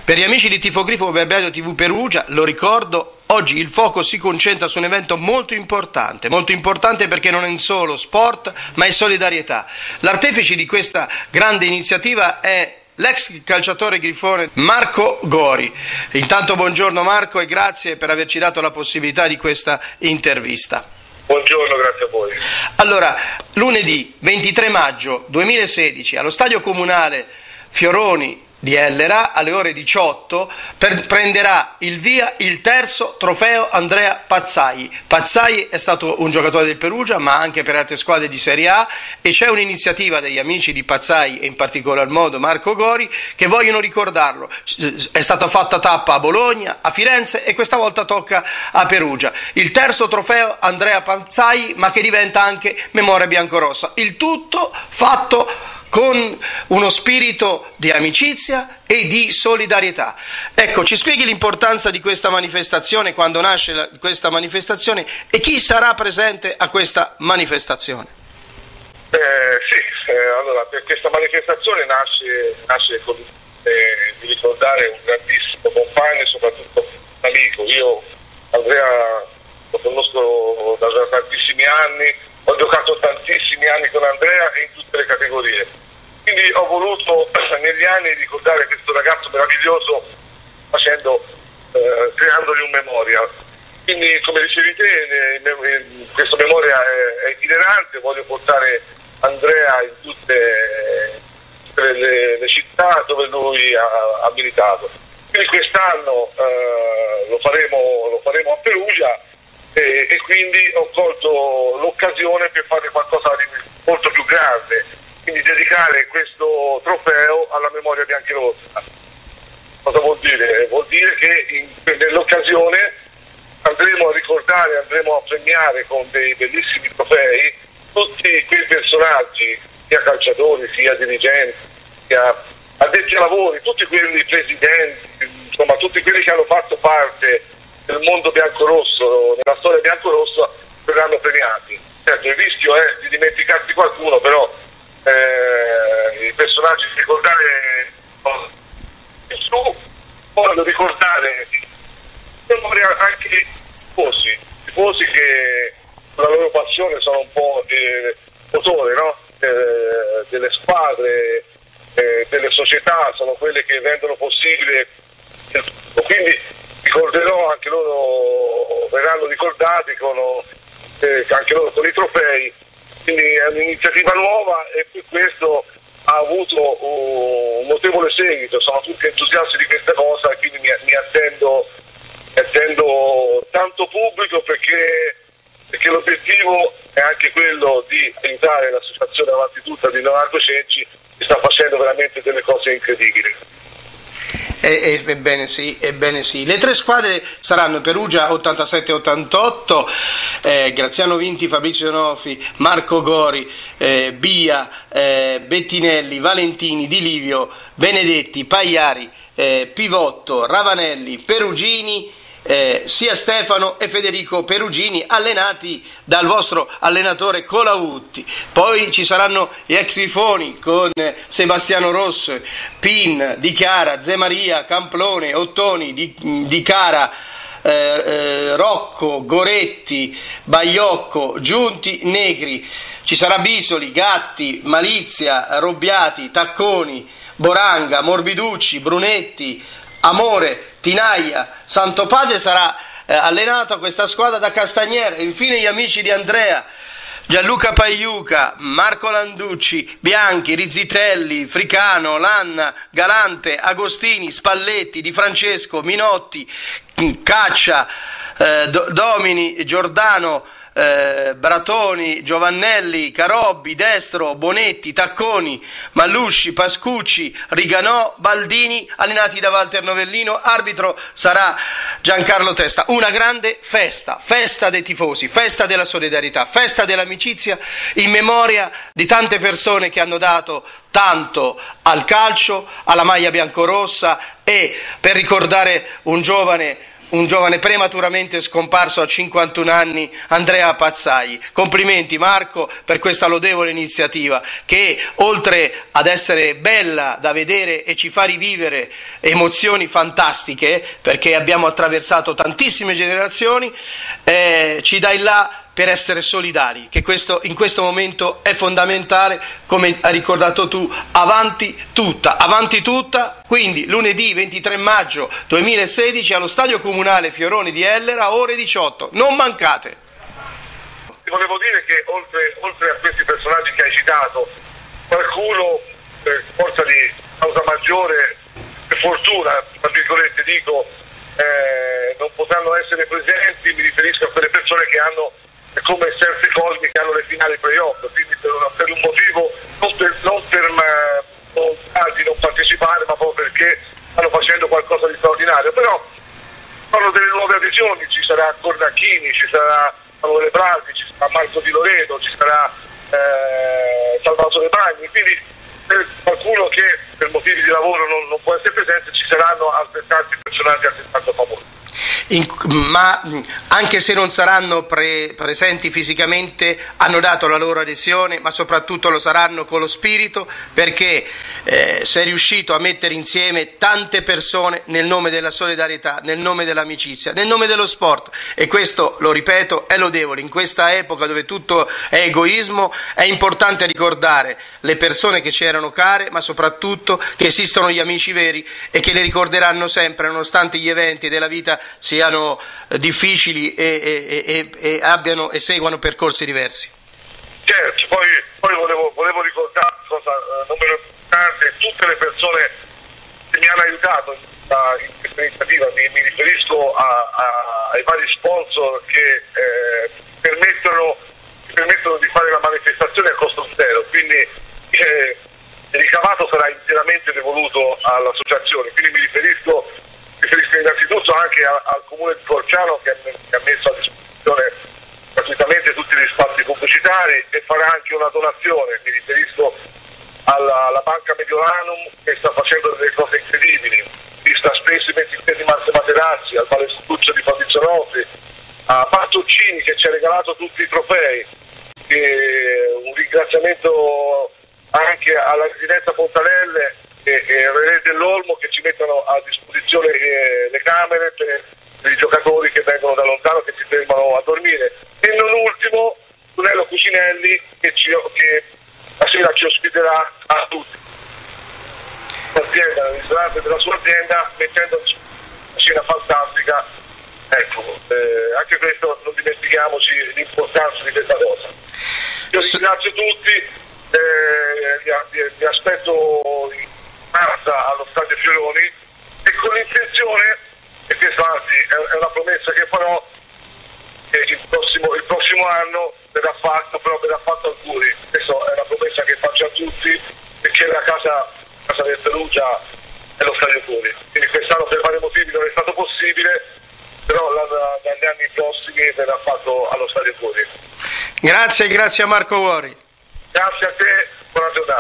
Per gli amici di Tifogrifo Web TV Perugia, lo ricordo, oggi il fuoco si concentra su un evento molto importante perché non è solo sport, ma è solidarietà. L'artefice di questa grande iniziativa è l'ex calciatore grifone Marco Gori. Intanto buongiorno Marco e grazie per averci dato la possibilità di questa intervista. Buongiorno, grazie a voi. Allora, lunedì 23 maggio 2016 allo Stadio Comunale Fioroni di Ellera alle ore 18 prenderà il via il terzo trofeo Andrea Pazzai. Pazzai è stato un giocatore del Perugia ma anche per altre squadre di Serie A, e c'è un'iniziativa degli amici di Pazzai e in particolar modo Marco Gori che vogliono ricordarlo. È stata fatta tappa a Bologna, a Firenze e questa volta tocca a Perugia. Il terzo trofeo Andrea Pazzai, ma che diventa anche memoria biancorossa. Il tutto fatto con uno spirito di amicizia e di solidarietà. Ecco, ci spieghi l'importanza di questa manifestazione, quando nasce questa manifestazione e chi sarà presente a questa manifestazione? Allora, per questa manifestazione nasce con di ricordare un grandissimo compagno e soprattutto un amico. Io Andrea lo conosco da tantissimi anni, ho giocato tantissimi anni con Andrea e in tutte le categorie. Quindi ho voluto negli anni ricordare questo ragazzo meraviglioso creandogli un memorial. Quindi, come dicevi te, questa memoria è itinerante, voglio portare Andrea in tutte le città dove lui ha militato. Quindi quest'anno lo faremo a Perugia e quindi ho colto l'occasione per fare qualcosa di molto più grande. Quindi dedicare questo trofeo alla memoria biancherossa. Cosa vuol dire? Vuol dire che nell'occasione andremo a ricordare, andremo a premiare con dei bellissimi trofei tutti quei personaggi, sia calciatori, sia dirigenti, sia addetti ai lavori, tutti quelli presidenti, insomma tutti quelli che hanno fatto parte del mondo biancorosso, della storia biancorossa, verranno premiati. Certo, il rischio è di dimenticarsi qualcuno, però i personaggi di ricordare voglio ricordare anche i tifosi che la loro passione sono un po' motore, no? Delle squadre, delle società, sono quelle che rendono possibile, quindi ricorderò anche loro, verranno ricordati anche loro con i trofei. Quindi è un'iniziativa nuova e per questo ha avuto un notevole seguito, sono tutti entusiasti di questa cosa e quindi mi attendo tanto pubblico perché l'obiettivo è anche quello di aiutare l'associazione Avanti Tutta di Leonardo Cenci, che sta facendo veramente delle cose incredibili. Ebbene sì. Le tre squadre saranno Perugia 87-88, Graziano Vinti, Fabrizio Nofi, Marco Gori, Bia, Bettinelli, Valentini, Di Livio, Benedetti, Pagliari, Pivotto, Ravanelli, Perugini, sia Stefano e Federico Perugini, allenati dal vostro allenatore Colautti. Poi ci saranno gli ex grifoni con Sebastiano Rosso, Pin, Di Chiara, Zemaria, Camplone, Ottoni, Di Cara, Rocco, Goretti, Baiocco, Giunti, Negri. Ci sarà Bisoli, Gatti, Malizia, Robbiati, Tacconi, Boranga, Morbiducci, Brunetti, Amore, Tinaia. Santopadre sarà allenato a questa squadra da Castagnera. Infine gli amici di Andrea, Gianluca Pagliuca, Marco Landucci, Bianchi, Rizzitelli, Fricano, Lanna, Galante, Agostini, Spalletti, Di Francesco, Minotti, Caccia, Domini, Giordano, Bratoni, Giovannelli, Carobbi, Destro, Bonetti, Tacconi, Mallusci, Pascucci, Riganò, Baldini, allenati da Walter Novellino. Arbitro sarà Giancarlo Testa. Una grande festa dei tifosi, festa della solidarietà, festa dell'amicizia, in memoria di tante persone che hanno dato tanto al calcio, alla maglia biancorossa, e per ricordare un giovane un giovane prematuramente scomparso a 51 anni, Andrea Pazzai. Complimenti Marco per questa lodevole iniziativa che, oltre ad essere bella da vedere e ci fa rivivere emozioni fantastiche, perché abbiamo attraversato tantissime generazioni, ci dà il là per essere solidari, che in questo momento è fondamentale, come hai ricordato tu, avanti tutta, quindi lunedì 23 maggio 2016 allo Stadio Comunale Fioroni di Ellera, ore 18, non mancate. Volevo dire che oltre a questi personaggi che hai citato, qualcuno per forza di causa maggiore, per fortuna, tra virgolette dico, non potranno essere presenti. Mi riferisco a quelle persone che hanno come Serzi Cosmi, che hanno le finali playoff, quindi per un motivo non per non partecipare, ma proprio perché stanno facendo qualcosa di straordinario. Però fanno delle nuove adesioni, ci sarà Cornacchini, ci sarà Manuele Brasi, ci sarà Marco Di Loredo, ci sarà Salvatore Bagni, quindi per qualcuno che per motivi di lavoro non può essere presente ci saranno altrettanti personaggi altrettanto famosi. Ma anche se non saranno presenti fisicamente, hanno dato la loro adesione, ma soprattutto lo saranno con lo spirito, perché sei riuscito a mettere insieme tante persone nel nome della solidarietà, nel nome dell'amicizia, nel nome dello sport, e questo, lo ripeto, è lodevole. In questa epoca dove tutto è egoismo è importante ricordare le persone che ci erano care, ma soprattutto che esistono gli amici veri e che le ricorderanno sempre, nonostante gli eventi della vita siano difficili e abbiano e seguano percorsi diversi. Certo, poi volevo ricordare cosa non meno importante, tutte le persone che mi hanno aiutato in questa iniziativa. Mi riferisco ai vari sponsor che permettono di fare la manifestazione a costo zero, quindi il ricavato sarà interamente devoluto all'associazione, quindi mi riferisco innanzitutto anche al comune di Corciano, che ha messo a disposizione gratuitamente tutti gli spazi pubblicitari, e farà anche una donazione. Mi riferisco alla Banca Mediolanum, che sta facendo delle cose incredibili, vista spesso i 23 di Marco Materazzi, al Valestuccio di Fabrizio Notti, a Bartoccini che ci ha regalato tutti i trofei, un ringraziamento anche alla Residenza Fontanelle e Relè dell'Olmo, che ci mettono a disposizione le camere per i giocatori che vengono da lontano, che si fermano a dormire, e non ultimo Brunello Cucinelli che la sera ci ospiterà a tutti l'azienda, il ristorante della sua azienda, mettendo una cena fantastica. Ecco, anche questo non dimentichiamoci l'importanza di questa cosa. Io ringrazio tutti, vi aspetto in massa allo Stadio Fioroni, e con l'intenzione, e questa anzi è una promessa che farò, che il prossimo anno verrà fatto a Curi. Questa è una promessa che faccio a tutti, perché la casa del Perugia è lo Stadio Curi, quindi quest'anno per vari motivi non è stato possibile, però dagli anni prossimi verrà fatto allo Stadio Curi. Grazie a Marco Uori. Grazie a te, buona giornata.